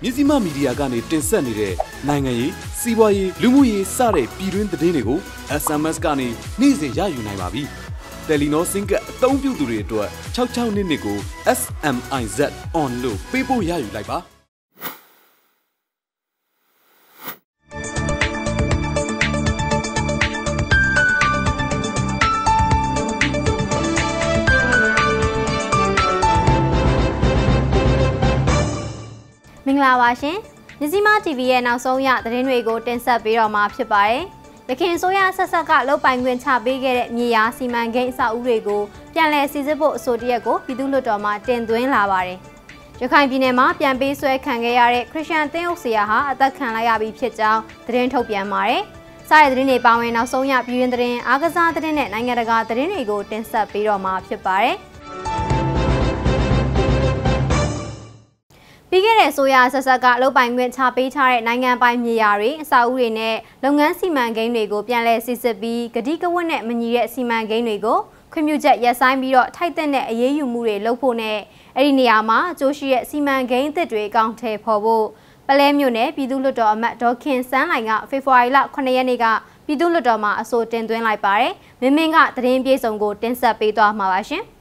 မြစီမမီဒီယာကနေတင်ဆက်နေတဲ့နိုင်ငံရေးစီးပွားရေးလူမှုရေးစတဲ့ပြည်တွင်းသတင်းတွေကို SMS ကနေနေ့စဉ်ရယူနိုင်ပါပြီ။ Telenor စင်ကအသုံးပြုသူတွေအတွက်6622ကို SMIZ on လို့ပေးပို့ရယူလိုက်ပါမင်္ဂလာပါရှင်မြစီမ TV ရဲ့နောက်ဆုံးရသတင်းတွေကိုတင်ဆက်ပေးတော့မှာဖြစ်ပါတယ်။ရခိုင်ဆိုရဆက်ဆက်ကလုတ်ပိုင်ခွင့်ချပေးခဲ့တဲ့မြေယာစီမံကိန်းအဆောက်အဦတွေကိုပြန်လည်စီစစ်ဖို့အဆိုတရက်ကိုပြည်သူ့လွှတ်တော်မှတင်သွင်းလာပါတယ်။ရခိုင်ပြည်နယ်မှာပြန်ပေးဆွဲခံခဲ့ရတဲ့ခရစ်ယာန်သင်းအုပ်ဆရာဟာအသက်ခံလိုက်ရပြီးဖြစ်ကြောင်းသတင်းထုတ်ပြန်ပါတယ်။စားရတဲ့သတင်းတွေပါဝင်နောက်ဆုံးရပြည်တွင်းသတင်းအားကစားသတင်းနဲ့နိုင်ငံတကာသတင်းတွေကိုတင်ဆက်ပေးတော့မှာဖြစ်ပါတယ်။ပြီးခဲ့တဲ့ဆိုရဆက်ဆက်ကလုတ်ပိုင်ခွင့်ချပေးထားတဲ့နိုင်ငံပိုင်မြေယာတွေအဆောက်အဦတွေနဲ့လုပ်ငန်းစီမံကိန်းတွေကိုပြန်လည်စစ်စစ်ပြီးဂတိကဝတ်နဲ့မညီတဲ့စီမံကိန်းတွေကိုခွင့်ပြုချက်ရပ်ဆိုင်းပြီးတော့ထိုက်တဲ့အရေးယူမှုတွေလုပ်ဖို့နဲ့အဲ့ဒီနေရာမှာအကျိုးရှိတဲ့စီမံကိန်းအသစ်တွေအကောင့်ထဲပေါ်ဖို့ပလဲမြို့နယ်ပြည်သူ့လွှတ်တော်အမတ်ဒေါ်ခင်စန်းလိုင်ကဖေဖော်ဝါရီလ9ရက်နေ့ကပြည်သူ့လွှတ်တော်မှာအဆိုတင်သွင်းလိုက်ပါတယ်။မင်းကသတင်းပြေဆုံးကိုတင်ဆက်ပေးသွားမှာပါရှင်။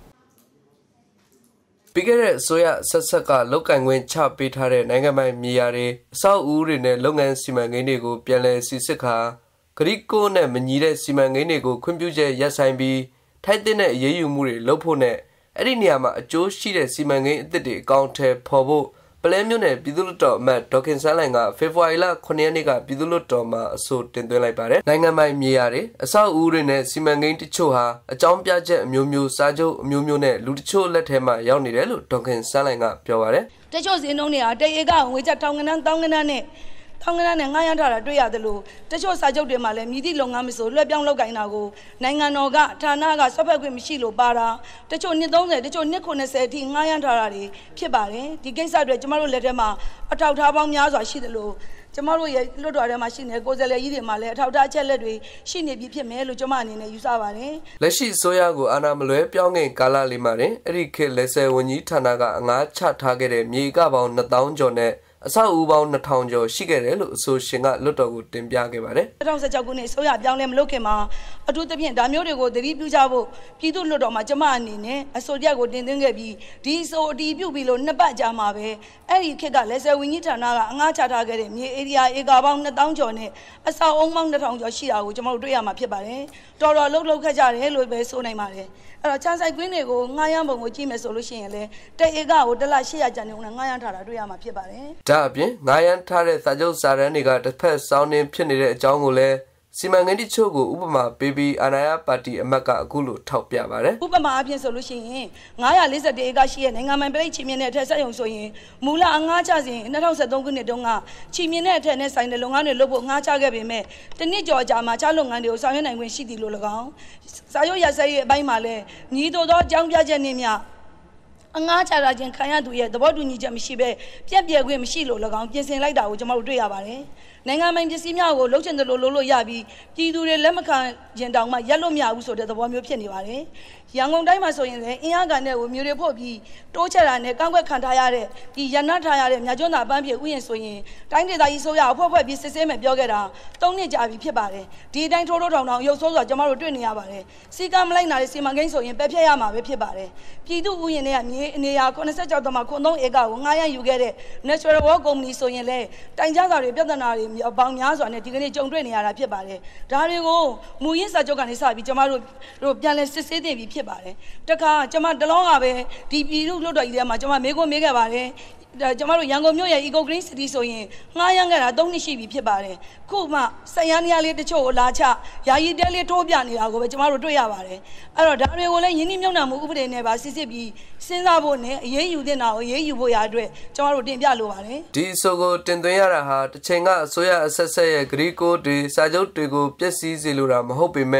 ပြီးခဲ့တဲ့အစိုးရဆက်ဆက်ကလုတ်ကင်ခွင့်ချပေးထားတဲ့နိုင်ငံပိုင်မြေယာတွေအဆောက်အဦတွေနဲ့လုပ်ငန်းစီမံကိန်းတွေကိုပြန်လည်စီစစ်ခါဂရိကိုနဲ့မညီတဲ့စီမံကိန်းတွေကိုခွင့်ပြုချက်ရပ်ဆိုင်းပြီးထိုက်တဲ့အရေးယူမှုတွေလုပ်ဖို့နဲ့အဲ့ဒီနေရာမှာအကျိုးရှိတဲ့စီမံကိန်းအသစ်တွေအကောင့်ထဲပေါ်ဖို့ပလဲမြို့နယ်ပြည်သူ့လွှတ်တော်အမတ်ဒေါ်ခင်စန်းလိုင်ကဖေဖော်ဝါရီလ9ရက်နေ့ကပြည်သူ့လွှတ်တော်မှာအဆိုတင်သွင်းလိုက်ပါတယ်။နိုင်ငံပိုင်မြေယာတွေအဆောက်အဦတွေနဲ့စီမံကိန်းတချို့ဟာအကြောင်းပြချက်အမျိုးမျိုးစာချုပ်အမျိုးမျိုးနဲ့လူတချို့လက်ထဲမှာရောက်နေတယ်လို့ဒေါ်ခင်စန်းလိုင်ကပြောပါတယ်။တချို့စင်းနှုန်းတွေကတအေကငွေချက်ထောင်ကနန်းတောင်းကနန်းနဲ့ငှားရမ်းထားတာတွေ့ရတယ်လို့တချို့စာချုပ်တွေမှာလည်းမြည်သည့်လုပ်ငန်းမဆိုလွှဲပြောင်းလုပ်ကိုင်တာကိုနိုင်ငံတော်ကဌာနကဆွဲဖက်ခွင့်မရှိလို့ပါတာတချို့နှစ်30တချို့နှစ်90အထိငှားရမ်းထားတာတွေဖြစ်ပါတယ်ဒီကိစ္စတွေကျမတို့လက်ထဲမှာအထောက်ထားပေါင်းများစွာရှိတယ်လို့ကျမတို့ရဲ့လွှတ်တော်ထဲမှာရှိနေကိုယ်စားလှယ်ကြီးတွေမှာလည်းအထောက်ထားချက်လက်တွေရှိနေပြီဖြစ်မယ်လို့ကျမအနေနဲ့ယူဆပါတယ်လက်ရှိဆိုရကိုအာဏာမလွဲပြောင်းငင်ကာလလေးမှာတင်အဲ့ဒီခေတ်လက်ဆယ်ဝန်ကြီးဌာနကအငှားချထားခဲ့တဲ့မြေကပေါင်း2000ကျော်နဲ့အဆောက်အဦပေါင်း2000ကျော်ရှိခဲ့တယ်လို့အဆိုရှင်ကလွှတ်တော်ကိုတင်ပြခဲ့ပါတယ် 2016ခုနှစ်ဆိုရပြောင်းလဲမလုပ်ခင်မှာအထူးသဖြင့်ဒါမျိုးတွေကိုသတိပြုကြဖို့ပြည်သူ့လွှတ်တော်မှာကျမအနေနဲ့အဆိုရက်ကိုတင်သွင်းခဲ့ပြီးဒီဆိုအတီးပြုပြီးလို့နှစ်ပတ်ကြာမှာပဲအဲ့ဒီခေတ်ကလက်ဆယ်ဝန်ကြီးဌာနကအငှားချထားခဲ့တဲ့မြေဧရိယာဧကပေါင်း2000ကျော်နဲ့အဆောက်အဦပေါင်း2000ကျော်ရှိတာကိုကျမတို့တွေ့ရမှာဖြစ်ပါတယ်တော်တော်လှုပ်ခတ်ကြတယ်လို့ပဲဆိုနိုင်ပါတယ်အဲ့တော့ချမ်းဆိုင်ကွင်းတွေကိုငှားရမ်းပုံကိုကြည့်မယ်ဆိုလို့ရှိရင်လည်းတဲ့ဧကကိုတစ်လ800ကျန်နေဦးနဲ့ငှားရမ်းထားတာတွေ့ရမှာဖြစ်ပါတယ်ဒါအပြင်ငှားရမ်းထားတဲ့စာချုပ်စာတမ်းတွေကတစ်ဖက်စောင်းနှင်းဖြစ်နေတဲ့အကြောင်းကိုလည်းစီမံကိန်းတချို့ကိုဥပမာပေးပြီးအာဏာရပါတီအမတ်ကအခုလိုထောက်ပြပါတယ်ဥပမာအဖြစ်ဆိုလို့ရှိရင်941ဧကရှိတဲ့နိုင်ငံပိုင်ပရိတ်ချီမြင့်တဲ့အထက်ဆက်ရုံဆိုရင်မူလအငှားချစဉ်2013ခုနှစ်တုန်းကချီမြင့်တဲ့အထက်နဲ့ဆိုင်တဲ့လုပ်ငန်းတွေလုပ်ဖို့ငှားချခဲ့ပေမဲ့တနစ်ကျော်အကြာမှာခြားလုပ်ငန်းတွေကိုဆောင်ရွက်နိုင်ခွင့်ရှိသည်လို့၎င်းစာချုပ်ရစဲရဲ့အပိုင်းမှာလည်းညီတို့သောအကြောင်းပြချက်နဲ့များအငှားချတာချင်းခံရသူရဲ့သဘောတူညီချက်မရှိပဲပြက်ပြဲခွင့်မရှိလို့၎င်းပြင်ဆင်လိုက်တာကိုကျွန်တော်တို့တွေ့ရပါတယ်နိုင်ငံပိုင်ပစ္စည်းများကိုလှုပ်ချင်တယ်လို့လုပ်လို့ရပြီးပြည်သူတွေလက်မခံရင်တောင်မှရက်လို့မရဘူးဆိုတဲ့သဘောမျိုးဖြစ်နေပါတယ်ရန်ကုန်တိုင်းမှာဆိုရင်လည်းအင်အားကန်တဲ့ကိုမျိုးတွေဖို့ပြီးတိုးချဲ့တာနဲ့ကန့်ကွက်ခံထားရတဲ့ဒီရနတ်ထားရတဲ့မြကျွန်းသာပန်းပြေဥယျာဉ်ဆိုရင်တိုင်းဒေသကြီးဆိုရအဖွဲ့ပြီးစစ်ဆေးမယ်ပြောခဲ့တာ3နှစ်ကြာပြီဖြစ်ပါတယ်ဒီအတိုင်းထိုးထောင်ရုပ်ဆိုးစွာကျွန်တော်တို့တွေ့နေရပါတယ်စီကံမလိုက်နာတဲ့စီမံကိန်းဆိုရင်ပယ်ဖျက်ရမှာပဲဖြစ်ပါတယ်ပြည်သူဥယျာဉ်တွေကမြေအနေရာ86.3ဧကကိုငှားရမ်းယူခဲ့တဲ့ Natural World Company ဆိုရင်လည်းတိုင်ကြားစာတွေပြဿနာတွေပေါင်းများစွာနဲ့ဒီကနေ့ကြုံတွေ့နေရတာဖြစ်ပါတယ်ဒါတွေကိုမူရင်းစာချုပ်ကနေစပြီးကျွန်တော်တို့ပြန်လည်စစ်ဆေးသင့်ပြီဖြစ်ပါတယ်တခါကျွန်မတလုံးကပဲဒီပြည်သူ့လွှတ်တော်ကြီးထဲမှာကျွန်မမေးခွန်းမေးခဲ့ပါတယ်ကျွန်တော်တို့ရန်ကုန်မြို့ရဲ့ Eco Green City ဆိုရင်ငှားရမ်းခဲ့တာ3နှစ်ရှိပြီဖြစ်ပါတယ်ခုမှစက်ရန်နေရာလေးတချို့ကိုလာချယာယီတဲလေးထိုးပြနေတာကိုပဲကျွန်တော်တို့တွေ့ရပါတယ်အဲ့တော့ဒါတွေကိုလည်းယင်းနှိမ့်မြုံနာမှုဥပဒေနဲ့ပါစစ်စစ်ပြီးစဉ်းစားဖို့နဲ့အရေးယူတဲ့နာကိုအရေးယူဖို့ရအတွက်ကျွန်တော်တို့တင်ပြလိုပါတယ်ဒီအဆိုကိုတင်သွင်းရတာဟာတစ်ချိန်ကအစိုးရအဆက်ဆက်ရဲ့ဂရီကိုတွေစာချုပ်တွေကိုပျက်စီးစေလိုတာမဟုတ်ပေမဲ့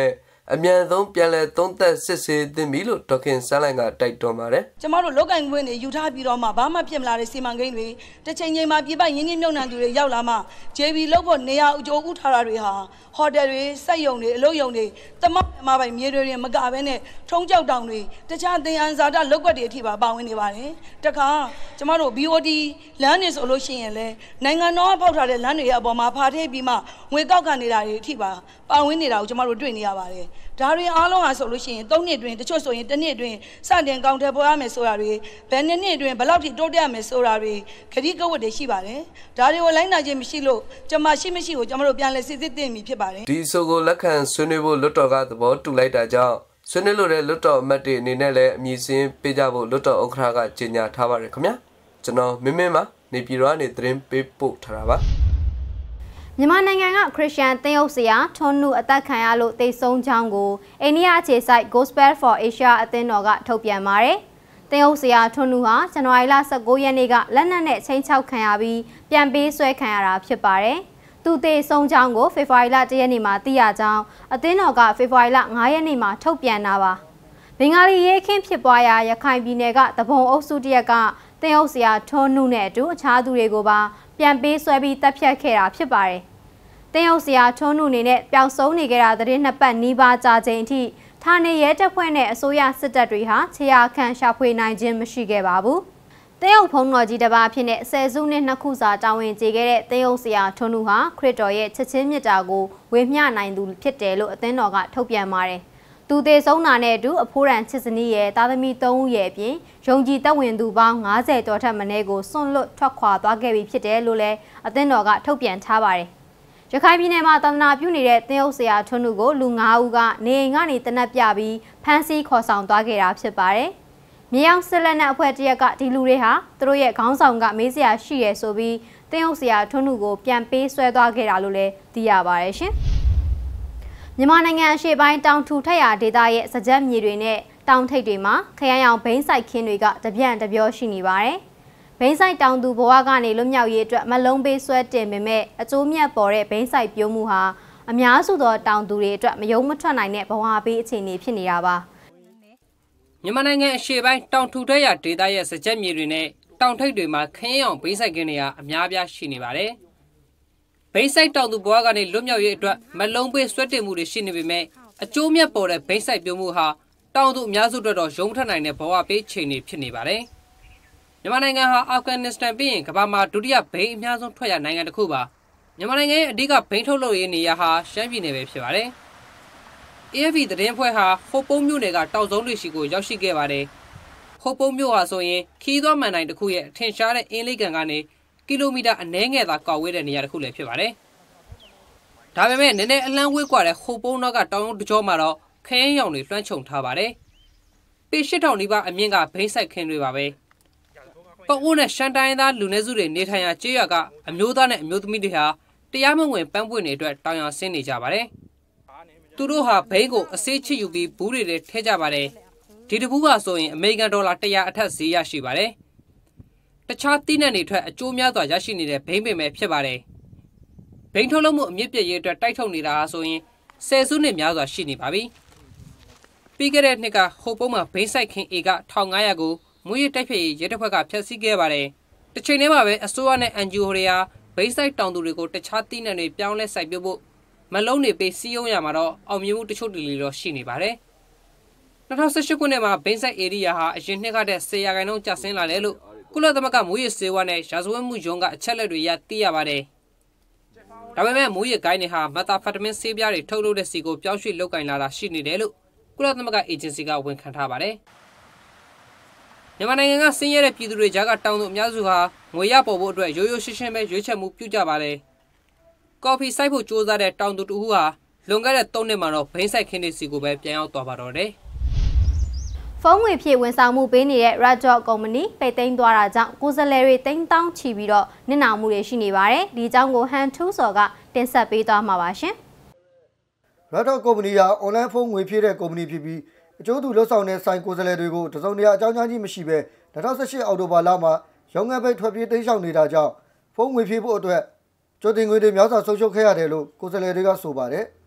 အမြန်ဆုံးပြန်လည်သုံးသပ်စစ်ဆေးသင့်ပြီလို့ဒေါခင်စန်းလိုင်ကတိုက်တွန်းပါတယ်ကျမတို့လောက်ကင်ခွင့်တွေယူထားပြီးတော့မှဘာမှဖြစ်မလာတဲ့စီမံကိန်းတွေတစ်ချိန်ချိန်မှာပြပရင်းနှီးမြှုပ်နှံသူတွေရောက်လာမှ JB လောက်ဖို့နေရာအကျိုးဥထားတာတွေဟာဟိုတယ်တွေစက်ရုံတွေအလုပ်ရုံတွေသမမပိုင်မြေတွေမကဘဲနဲ့ထုံးကြောက်တောင်တွေတခြားသင်္အန်ဇာတလောက်ွက်တွေအထိပါဝင်နေပါတယ်တခါကျမတို့ BOD လမ်းနေဆိုလို့ရှိရင်လေနိုင်ငံတော်ကဖောက်ထားတဲ့လမ်းတွေအပေါ်မှာဖာထည့်ပြီးမှငွေကောက်ခံနေတာတွေအထိပါဝင်နေတာကိုကျမတို့တွေ့နေရပါတယ်ဒါတွေအားလုံးဟာဆိုလို့ရှိရင်3နှစ်အတွင်းတချို့ဆိုရင်တစ်နှစ်အတွင်းစတင်ကောင်ထည့်ပေါ်ရမယ်ဆိုတာတွေဘယ်နှစ်အတွင်းဘယ်လောက်ထိတိုးတက်ရမယ်ဆိုတာတွေခရီးကဝတ်တွေရှိပါတယ်ဒါတွေကိုလိုက်နာခြင်းမရှိလို့ကျမရှိကိုကျမတို့ပြန်လဲစစ်စစ်သိမိဖြစ်ပါတယ်ဒီဆိုကိုလက်ခံဆွေးနွေးဖို့လွတ်တော်ကသဘောတူလိုက်တာကြောင့်ဆွေးနွေးလို့တဲ့လွတ်တော်အမတ်တွေအနေနဲ့လည်းအမည်စင်းပေးကြဖို့လွတ်တော်ဥက္ကဋ္ဌကကြေညာထားပါတယ်ခင်ဗျာကျွန်တော်မင်းပါနေပြည်တော်ကနေသတင်းပေးပို့ထားတာပါမြန်မာနိုင်ငံကခရစ်ယာန်သင်းအုပ်ဆရာထွန်းနုအသက်ခံရလို့တိတ်ဆုံးကြောင်းကိုအိန္ဒိယအခြေစိုက် Gospel for Asia အသင်းတော်ကထုတ်ပြန်ပါတယ်။သင်းအုပ်ဆရာထွန်းနုဟာဇန်နဝါရီလ19ရက်နေ့ကလက်နက်နဲ့ချိန်ချောက်ခံရပြီးပြန်ပေးဆွဲခံရတာဖြစ်ပါတယ်။သူတိတ်ဆုံးကြောင်းကိုဖေဖော်ဝါရီလ1ရက်နေ့မှာသိရကြောင်းအသင်းတော်ကဖေဖော်ဝါရီလ9ရက်နေ့မှာထုတ်ပြန်တာပါ။ဘင်္ဂါလီရေးခင်းဖြစ်ပွားရာရခိုင်ပြည်နယ်ကတပုံအုပ်စုတရက်ကသင်းအုပ်ဆရာထွန်းနုနဲ့အတူအခြားသူတွေကိုပါပြန်ပေးဆွဲပြီးတပ်ဖြတ်ခဲ့တာဖြစ်ပါတယ်။တင်းအုပ်ဆရာထွန်းနုအနေနဲ့ပျောက်ဆုံးနေကြတာသတင်း2ပတ်နီးပါးကြာချိန်အထိဌာနေရဲတပ်ဖွဲ့နဲ့အစိုးရစစ်တပ်တွေဟာခြေရာခံရှာဖွေနိုင်ခြင်းမရှိခဲ့ပါဘူး။တင်းအုပ်ဖုံးတော်ကြီးတစ်ပါးဖြစ်တဲ့10စုနှစ်2ခုစာတာဝန်ကျေခဲ့တဲ့တင်းအုပ်ဆရာထွန်းနုဟာခရစ်တော်ရဲ့ချက်ချင်းမြတ်တာကိုဝေမျှနိုင်သူဖြစ်တယ်လို့အသင်းတော်ကထုတ်ပြန်ပါတယ်။သူသေဆုံးတာနဲ့အတူအဖိုးရန်ချစ်စနီးရဲ့သားသမီး3ဦးရဲ့အပြင်ယုံကြည်သက်ဝင်သူပေါင်း90ကျော်ထက်မနည်းကိုစွန့်လွတ်ထွက်ခွာသွားခဲ့ပြီဖြစ်တယ်လို့လည်းအသင်းတော်ကထုတ်ပြန်ထားပါတယ်။ရခိုင်ပြည်နယ်မှာတန်တနာပြုနေတဲ့သင်းအုပ်ဆရာထွန်းနုကိုလူ9ဦးကနေအိမ်ကနေတနက်ပြပြီးဖမ်းဆီးခေါ်ဆောင်သွားခဲ့တာဖြစ်ပါတယ်။မြေအောင်စစ်လက်နက်အဖွဲ့တရက်ကဒီလူတွေဟာသူတို့ရဲ့ခေါင်းဆောင်ကမေးစရာရှိရဆိုပြီးသင်းအုပ်ဆရာထွန်းနုကိုပြန်ပေးဆွဲသွားခဲ့တာလို့လည်းသိရပါတယ်ရှင်။မြန်မာနိုင်ငံအရှေ့ပိုင်းတောင်ထူထပ်ရာဒေသရဲ့စကြက်မြေတွေနဲ့တောင်ထိပ်တွေမှာခရမ်းရောင်ဘိန်းဆိုင်ခင်းတွေကတပြန့်တပြောရှိနေပါတယ်။ဘိန်းဆိုင်တောင်သူဘဝကနေလွတ်မြောက်ရေးအတွက်မလုံးပေးဆွဲတင်ပေမဲ့အကျိုးမြတ်ပေါ်တဲ့ဘိန်းဆိုင်ပြုံးမှုဟာအများစုသောတောင်သူတွေအတွက်မယုံမထွက်နိုင်တဲ့ဘဝပေးအခြေအနေဖြစ်နေတာပါမြန်မာနိုင်ငံအရှေ့ပိုင်းတောင်ထူထပ်ရာဒေသရဲ့စကြက်မြေတွေနဲ့တောင်ထိပ်တွေမှာခင်းအောင်ဘိန်းဆိုင်ခင်းတွေကအများပြားရှိနေပါတယ်ဘိန်းဆိုင်တောင်သူဘဝကနေလွတ်မြောက်ရေးအတွက်မလုံးပေးဆွဲတင်မှုတွေရှိနေပေမဲ့အကျိုးမြတ်ပေါ်တဲ့ဘိန်းဆိုင်ပြုံးမှုဟာတောင်သူအများစုအတွက်တော့ယုံထွက်နိုင်တဲ့ဘဝပေးအခြေအနေဖြစ်နေပါတယ်မြန်မာနိုင်ငံဟာအာဖဂန်နစ္စတန်ပြီးရင်ကမ္ဘာမှာဒုတိယဘိန်းအများဆုံးထွက်ရနိုင်ငံတစ်ခုပါမြန်မာနိုင်ငံရဲ့အဓိကဘိန်းထုတ်လုပ်ရေးနေရာဟာရှမ်းပြည်နယ်ပဲဖြစ်ပါတယ်။ AFP သတင်းဖွဲ့ဟာဟိုပုံးမြို့နယ်ကတောက်စုံတွေရှိကိုရောက်ရှိခဲ့ပါတယ်။ဟိုပုံးမြို့ဟာဆိုရင်ခီးသွားမှန်တိုင်းတစ်ခုရဲ့ထင်ရှားတဲ့အင်းလေးကန်ကနေကီလိုမီတာအနည်းငယ်သာကောက်ဝေးတဲ့နေရာတစ်ခုလည်းဖြစ်ပါတယ်။ဒါပေမဲ့နည်းနည်းအလန်းဝေးกว่าတဲ့ဟိုပုံးနောက်ကတောင်ရုံတကြောမှာတော့ခင်းရောင်တွေလွှမ်းခြုံထားပါတယ်။ပေ8000နီးပါးအမြင့်ကဘိန်းဆိုင်ခင်းတွေပါပဲ။ပအိုးနဲ့ရှမ်းတိုင်းသားလူနည်းစုတွေနေထိုင်ရာကျေးရွာကအမျိုးသားနဲ့အမျိုးသမီးတွေဟာတရားမဝင်ပန်းပွင့်တွေအတွက်တောင်ရဆင်းနေကြပါတယ်။သူတို့ဟာဘိန်းကိုအစေးချစ်ယူပြီးဘူးတွေထဲထည့်ကြပါတယ်။ဒီတဘူးကဆိုရင်အမေရိကန်ဒေါ်လာ100အထက်ဈေးရရှိပါတယ်။တခြားသီးနှံတွေထွက်အကျိုးများစွာရရှိနေတဲ့ဘိန်းပင်ပဲဖြစ်ပါတယ်။ဘိန်းထုတ်လုပ်မှုအမြင့်ပြည့်ရေးအတွက်တိုက်ထုတ်နေတာဟာဆိုရင်10စုနှစ်များစွာရှိနေပါပြီ။ပြီးခဲ့တဲ့နှစ်ကဟိုပုံးမှာဘိန်းဆိုင်ခင်းဧက1500ကိုမွေးရတိုက်ဖြည့်ရဲတပ်ဖွဲ့ကဖျက်ဆီးခဲ့ပါတယ်။တစ်ချိန်တည်းမှာပဲအစိုးရနဲ့ NGO တွေဟာဘိန်းဆိုင်တောင်သူတွေကိုတခြားသီးနှံတွေပြောင်းလဲစိုက်ပျိုးဖို့မလုံးတွေပေးစီးရုံးရမှာတော့အောင်မြင်မှုတချို့တလေတော့ရှိနေပါတယ်။2018ခုနှစ်မှာဘိန်းဆိုင်ဧရိယာဟာအရင်နှစ်ကတည်းက10%ကျဆင်းလာတယ်လို့ကုလသမဂ္ဂမွေးရစေဝါနဲ့ရာဇဝတ်မှုရုံးကအချက်လက်တွေရသိရပါတယ်။ဒါပေမဲ့မွေးရကိုင်းတွေဟာမက်သာဖက်တမင်းဆေးပြားတွေထုတ်လုပ်တဲ့စီကိုပြောင်းရွှေ့လုပ်ကင်လာတာရှိနေတယ်လို့ကုလသမဂ္ဂအေဂျင်စီကဝန်ခံထားပါတယ်။မြန်မာနိုင်ငံကဆင်းရဲတဲ့ပြည်သူတွေကြားကတောင်သူအများစုဟာငွေရပေါ်ဖို့အတွက်ရိုးရိုးရှင်းရှင်းပဲရွေးချယ်မှုပြုကြပါတယ်။ကော်ဖီစိုက်ဖို့ကြိုးစားတဲ့တောင်သူတူဟာလွန်ခဲ့တဲ့3နှစ်မှာတော့ဘိန်းဆိုင်ခင်းတွေစီကိုပဲပြန်ရောက်သွားပါတော့တယ်။ဖုန်းငွေဖြည့်ဝန်ဆောင်မှုပေးနေတဲ့ Radjob ကုမ္ပဏီပိတ်သိမ်းသွားတာကြောင့်ကိုယ်စားလှယ်တွေတိန်းတောင်းချီပြီးတော့နစ်နာမှုတွေရှိနေပါတယ်။ဒီအကြောင်းကိုဟန်ထူးစော်ကတင်ဆက်ပေးသွားမှာပါရှင်။ Radjob ကုမ္ပဏီဟာ online ဖုန်းငွေဖြည့်တဲ့ကုမ္ပဏီဖြစ်ပြီးအကျိုးတူလှုပ်ဆောင်တဲ့ဆိုင်ကိုယ်စားလှယ်တွေကိုတစုံတရာအကြောင်းကြားခြင်းမရှိဘဲ2018အောက်တိုဘာလမှာရုံးငန်းပိတ်ထွက်ပြေးတိမ်းရှောင်နေတာကြောင့်ဖုန်းငွေဖြည့်ဖို့အတွက်ကြိုတင်ငွေတွေများစွာဆုံးရှုံးခဲ့ရတယ်လို့ကိုယ်စားလှယ်တွေကဆိုပါတယ်။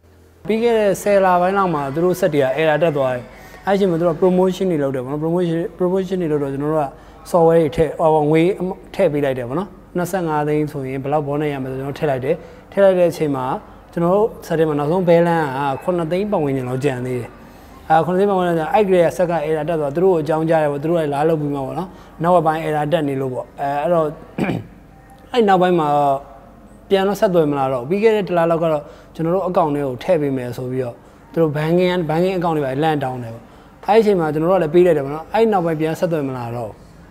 ပြီးခဲ့တဲ့10လပိုင်းလောက်မှာသူတို့ဆက်တွေက error တက်သွားတယ်အဲ့ဒီအချိန်မှာသူတို့ promotion တွေလုပ်တယ်ဗောနော် promotion တွေလုပ်တော့ကျွန်တော်တို့က software တွေထည့်ငွေထည့်ပေးလိုက်တယ်ဗောနော်25သိန်းဆိုရင်ဘယ်လောက်ဘောနဲ့ရမယ်ဆိုကျွန်တော်ထည့်လိုက်တယ်ထည့်လိုက်တဲ့အချိန်မှာကျွန်တော်တို့ဆက်တဲ့မှာနောက်ဆုံး balance က9သိန်းပတ်ဝန်းကျင်လောက်ကျန်သေးတယ်9သိန်းပတ်ဝန်းကျင်အဲ့ဒီကဆက်က error တက်သွားသူတို့ကိုအကြောင်းကြားတယ်ဗောသူတို့ကလာလုပ်ပြီးမှာဗောနော်နောက်ပိုင်း error တက်နေလို့ဗောအဲ့တော့အဲ့နောက်ပိုင်းမှာပြန်တော့ဆက်သွယ်မလာတော့ပြီးခဲ့တဲ့တလားလောက်ကတော့ကျွန်တော်တို့အကောင့်တွေကိုထည့်ပေးမယ်ဆိုပြီးတော့သူတို့ banking account တွေပါလန့်တောင်းတယ်ဗောအဲ့ဒီအချိန်မှာကျွန်တော်တို့ကလည်းပေးလိုက်တယ်ဗောနော်အဲ့နောက်ပိုင်းပြန်ဆက်သွယ်မလာတော့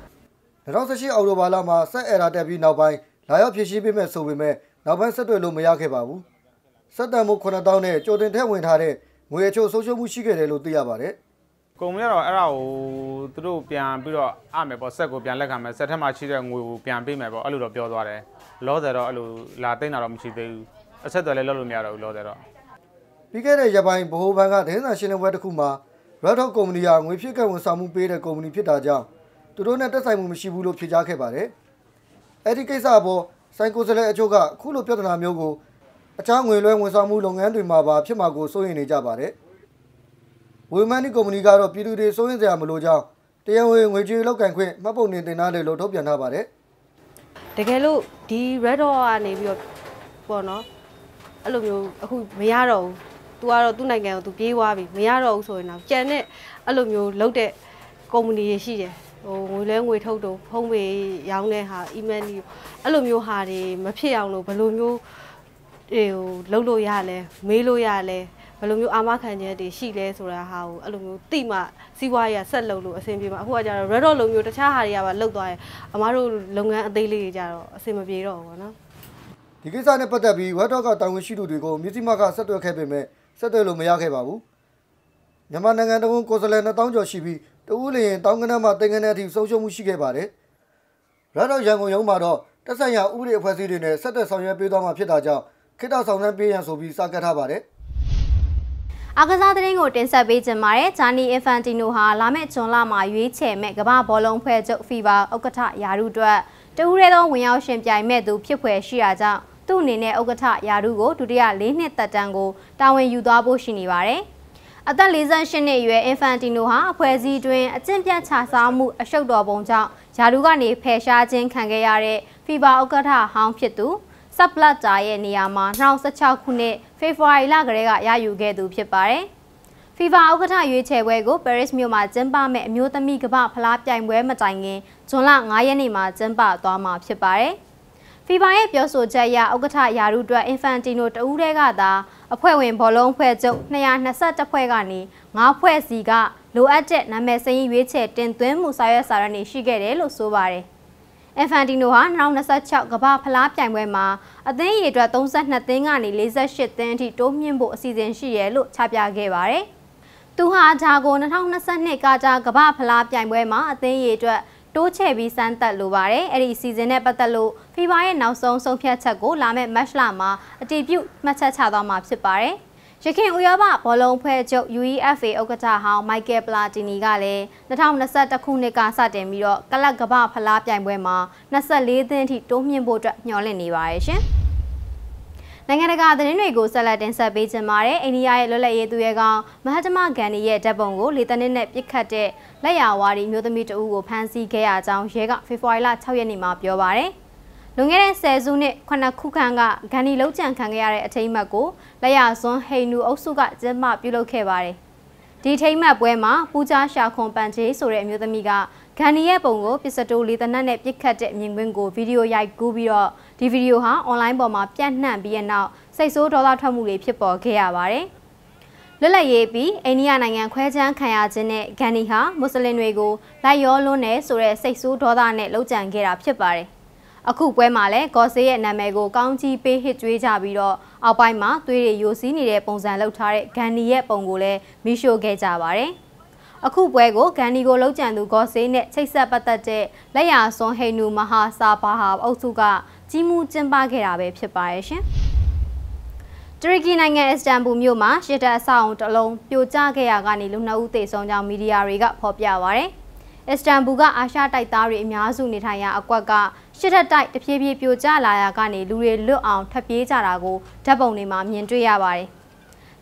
2018အောက်တိုဘာလမှာဆက် error တက်ပြီးနောက်ပိုင်းလာရောက်ဖြည့်ရှင်းပေးမယ်ဆိုပေမဲ့နောက်ပိုင်းဆက်သွယ်လို့မရခဲ့ပါဘူးဆက်တန်မှု9000နဲ့ကြိုတင်ထည့်ဝင်ထားတဲ့ငွေအချို့ဆုံးရှုံးမှုရှိခဲ့တယ်လို့သိရပါတယ်ကုမ္ပဏီကတော့အဲ့ဒါကိုသူတို့ပြန်ပြီးတော့အမယ်ပေါ့ဆက်ကိုပြန်လက်ခံမယ်ဆက်ထက်မှရှိတဲ့ငွေကိုပြန်ပေးမယ်ပေါ့အဲ့လိုတော့ပြောသွားတယ်လောဆယ်တော့အဲ့လိုလာသိမ်းတာတော့မရှိသေးဘူးအဆက်အသွယ်လည်းလုပ်လို့မရတော့ဘူးလောဆယ်တော့ပြီးခဲ့တဲ့ရက်ပိုင်းဗဟိုဘဏ်ကဒင်းစာရှင်းလင်းပွဲတစ်ခုမှာ Red Dot ကုမ္ပဏီကငွေဖြည့်ကတ်ဝန်ဆောင်မှုပေးတဲ့ကုမ္ပဏီဖြစ်တာကြောင့်သူတို့နဲ့တက်ဆိုင်မှုမရှိဘူးလို့ဖြေကြားခဲ့ပါတယ်အဲ့ဒီကိစ္စအပေါ်ဆိုင်ကိုယ်စားလှယ်အချို့ကအခုလိုပြဿနာမျိုးကိုအခြားငွေလွှဲဝန်ဆောင်မှုလုပ်ငန်းတွေမှာပါဖြစ်မှာကိုစိုးရိမ်နေကြပါတယ်ဝေမန်နီကုမ္ပဏီကတော့ပြည်သူတွေစိုးရိမ်စရာမလိုကြောင်းတရားဝင်ငွေကြေးလောက်ကန်ခွင့်မှတ်ပုံတင်တင်ထားတယ်လို့ထုတ်ပြန်ထားပါတယ်တကယ်လို့ဒီ Red Dot ကနေပြီးတော့ပေါ့နော်အဲ့လိုမျိုးအခုမရတော့ဘူး။ तू ကတော့သူ့နိုင်ငံကို तू ပြေးသွားပြီမရတော့ဘူးဆိုရင်တော့ကြံတဲ့အဲ့လိုမျိုးလုပ်တဲ့ကုမ္ပဏီတွေရှိတယ်။ငွေလဲငွေထုတ်တော့ဖုန်းပေရောင်းတဲ့ဟာ email တွေအဲ့လိုမျိုးဟာတွေမဖြစ်အောင်လို့ဘယ်လိုမျိုးလုပ်လို့ရလဲမေးလို့ရလဲဘယ်လိုမျိုးအာမခံချက်တွေရှိလဲဆိုတာဟာကိုအဲ့လိုမျိုးတိမှစီးပွားရေးဆက်လုပ်လို့အဆင်ပြေမှာအခုကကျတော့ Red Dot လိုမျိုးတခြားဟာတွေကပါလုတ်သွားရင်အမားတို့လုပ်ငန်းအသေးလေးတွေကြတော့အဆင်မပြေတော့ဘူးပေါ့နော်ဒီကိစ္စနဲ့ပတ်သက်ပြီး Red Dot ကတာဝန်ရှိသူတွေကိုမြစည်းမကဆက်သွယ်ခဲ့ပေမဲ့ဆက်သွယ်လို့မရခဲ့ပါဘူးမြန်မာနိုင်ငံတဝန်းကိုယ်စားလှယ်2000ကျော်ရှိပြီးတဦးလျင်တောင်းကနန်းမှာတင်ကနန်းအထိဆုံးရှုံးမှုရှိခဲ့ပါတယ် Red Dot ရန်ကုန်ရုံးမှာတော့တက်ဆိုင်ရာဥပဒေအဖွဲ့အစည်းတွေနဲ့ဆက်သွယ်ဆောင်ရွက်ပေးသွားမှာဖြစ်တာကြောင့်ခေတ္တဆောင်ရွက်ပေးရန်ဆိုပြီးစာကတ်ထားပါတယ်အားကစားသတင်းကိုတင်ဆက်ပေးကြပါမယ်။ Gianni Infantino ဟာလာမယ့်ဇွန်လမှာရွေးချယ်မဲ့ကမ္ဘာဘောလုံးဖွဲ့ချုပ် FIFA ဥက္ကဋ္ဌယာရုအတွက်တဦးရဲသောဝင်ရောက်ရှင်ပြိုင်မဲ့သူဖြစ်ဖွယ်ရှိတာကြောင့်သူ့အနေနဲ့ဥက္ကဋ္ဌယာရုကိုဒုတိယ4နှစ်သက်တမ်းကိုတာဝန်ယူသွားဖို့ရှိနေပါတယ်။အသက်48နှစ်အရွယ် Infantino ဟာအဖွဲ့အစည်းတွင်အကျင့်ပြတ်ခြစားမှုအရှုပ်တော်ပုံကြောင့်ယာရုကနေဖယ်ရှားခြင်းခံခဲ့ရတဲ့ FIFA ဥက္ကဋ္ဌဟောင်းဖြစ်သူဆပ်ပလတ်တာရဲ့နေရာမှာ2016ခုနှစ်ဖေဖော်ဝါရီလကတည်းကရယူခဲ့သူဖြစ်ပါတယ်။ FIFA ဥက္ကဋ္ဌရွေးချယ်ပွဲကိုပဲရစ်မြို့မှာကျင်းပမဲ့အမျိုးသမီးကမ္ဘာဖလားပြိုင်ပွဲမတိုင်ခင်ဇွန်လ9ရက်နေ့မှာကျင်းပသွားမှာဖြစ်ပါတယ်။ FIFA ရဲ့ပြောဆိုချက်အရဥက္ကဋ္ဌယာရုအတွက် Infantino တဦးတည်းကသာအဖွဲ့ဝင်ဘောလုံးဖွဲ့ချုပ်221ဖွဲ့ကနေ9ဖွဲ့စီကလိုအပ်တဲ့နာမည်စာရင်းရွေးချယ်တင်သွင်းမှုစာရွက်စာတမ်းတွေရှိခဲ့တယ်လို့ဆိုပါတယ်။ Infantino ဟာ2026ကမ္ဘာဖလားပြိုင်ပွဲမှာအသင်းရေအတွက်32သင်းကနေ48သင်းအထိတိုးမြင့်ဖို့အစီအစဉ်ရှိတယ်လို့ချပြခဲ့ပါတယ်။သူဟာဂျာကို2022ကာတာကမ္ဘာဖလားပြိုင်ပွဲမှာအသင်းရေအတွက်တိုးချဲ့ပြီးစမ်းသပ်လိုပါတယ်။အဲ့ဒီစီဇန်နဲ့ပတ်သက်လို့ FIFA ရဲ့နောက်ဆုံးဆုံးဖြတ်ချက်ကိုလာမယ့်မတ်လမှာအတည်ပြုမှတ်ချက်ချသွားမှာဖြစ်ပါတယ်။ရခိုင်ဥရောပဘောလုံးဖွဲ့ချုပ် UEFA ဥက္ကဋ္ဌဟောင်းမိုက်ကယ်ပလာတီနီကလည်း2021ခုနှစ်ကစတင်ပြီးတော့ကလပ်ကမ္ဘာဖလားပြိုင်ပွဲမှာ24သင်းအထိတိုးမြင့်ဖို့အတွက်မျှော်လင့်နေပါတယ်ရှင်။နိုင်ငံတကာသတင်းတွေကိုဆက်လက်တင်ဆက်ပေးကြပါမယ်။အိန္ဒိယရဲ့လွတ်လပ်ရေးသူရဲကောင်းမဟတ္တမဂန္ဒီရဲ့ဓာတ်ပုံကိုလေတနစ်နဲ့ပြစ်ခတ်တဲ့လက်ရာဝါဒီမျိုးသမီးတဦးကိုဖမ်းဆီးခဲ့ရကြောင်းရဲကဖေဖော်ဝါရီလ6ရက်နေ့မှာပြောပါရယ်။လွန်ခဲ့တဲ့10စုနှစ်9ခုခန့်ကဂန္ဒီလုံးကြံခံခဲ့ရတဲ့အထိမ်းအမှတ်ကိုလက်ရာစွန်းဟိန်နူအုပ်စုကကျင်းပပြုလုပ်ခဲ့ပါတယ်။ဒီထိမ်းမှတ်ပွဲမှာပူဇာရှာခွန်ပန်ချေဆိုတဲ့အမျိုးသမီးကဂန္ဒီရဲ့ပုံကိုပစ္စတိုလေတနက်နဲ့ပြစ်ခတ်တဲ့မြင်ကွင်းကိုဗီဒီယိုရိုက်ကူးပြီးတော့ဒီဗီဒီယိုဟာအွန်လိုင်းပေါ်မှာပြန့်နှံ့ပြီးတဲ့နောက်စိတ်ဆိုးဒေါသထွက်မှုတွေဖြစ်ပေါ်ခဲ့ရပါတယ်။လွတ်လပ်ရေးပြီးအိန္ဒိယနိုင်ငံခွဲခြမ်းခံရခြင်းနဲ့ဂန္ဒီဟာမွတ်စလင်တွေကိုလိုက်ရောလွန်းနေဆိုတဲ့စိတ်ဆိုးဒေါသနဲ့လှုပ်ကြံခဲ့တာဖြစ်ပါတယ်။အခုပွဲမှာလည်းဂေါ်ဆေးရဲ့နာမည်ကိုကောင်းကြီးပေးဟစ်ကြွေးကြပြီးတော့အောက်ပိုင်းမှာသွေးတွေယိုစီးနေတဲ့ပုံစံလုပ်ထားတဲ့ဂန္ဒီရဲ့ပုံကိုလည်းမီးရှို့ခဲ့ကြပါတယ်။အခုပွဲကိုဂန္ဒီကိုလှုပ်ကြံသူဂေါ်ဆေးနဲ့ချိတ်ဆက်ပတ်သက်တဲ့လက်ရာစွန်ဟိနူမဟာစာဘာဟာအုပ်စုကကြီးမှုကျင်းပခဲ့တာပဲဖြစ်ပါရဲ့ရှင်။တူရကီနိုင်ငံအစ္စတန်ဘူမြို့မှာရှစ်တပ်အဆောက်အုံတစ်လုံးပြိုကျခဲ့ရာကနေလူ2ဦးသေဆုံးကြောင်းမီဒီယာတွေကဖော်ပြပါရယ်။အစ္စတန်ဘူကအာရှတိုက်သားတွေအများစုနေထိုင်ရာအကွက်ကရှစ်တပ်တိုက်တဖြည်းဖြည်းပြိုကျလာရာကနေလူတွေလွတ်အောင်ထွက်ပြေးကြတာကိုဓာတ်ပုံတွေမှာမြင်တွေ့ရပါတယ်။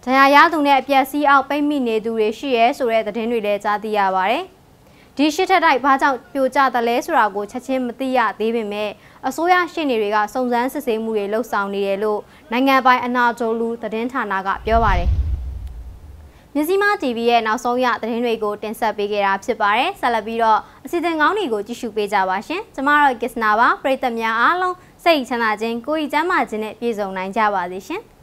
ဒဏ်ရာရသူနဲ့အပျက်စီးအောက်ပိတ်မိနေသူတွေရှိရဲဆိုတဲ့သတင်းတွေလည်းကြားသိရပါတယ်။ဒီရှစ်ထက်တိုက်ဘာကြောင့်ပြိုကျသလဲဆိုတာကိုချက်ချင်းမသိရသေးပေမဲ့အစိုးရရှေ့နေတွေကစုံစမ်းစစ်ဆေးမှုတွေလှုပ်ဆောင်နေတယ်လို့နိုင်ငံပိုင်အနာတိုလူသတင်းဌာနကပြောပါတယ်။မြစီမာ TV ရဲ့နောက်ဆုံးရသတင်းတွေကိုတင်ဆက်ပေးခဲ့တာဖြစ်ပါတယ်။ဆက်လက်ပြီးတော့အစီအစဉ်ကောင်းတွေကိုကြည့်ရှုပေးကြပါရှင်။ကျမတို့ကစ္စနာပါပရိသတ်များအားလုံးစိတ်ချမ်းသာခြင်းကိုယ်ဤကျန်းမာခြင်းနဲ့ပြည့်စုံနိုင်ကြပါစေရှင်။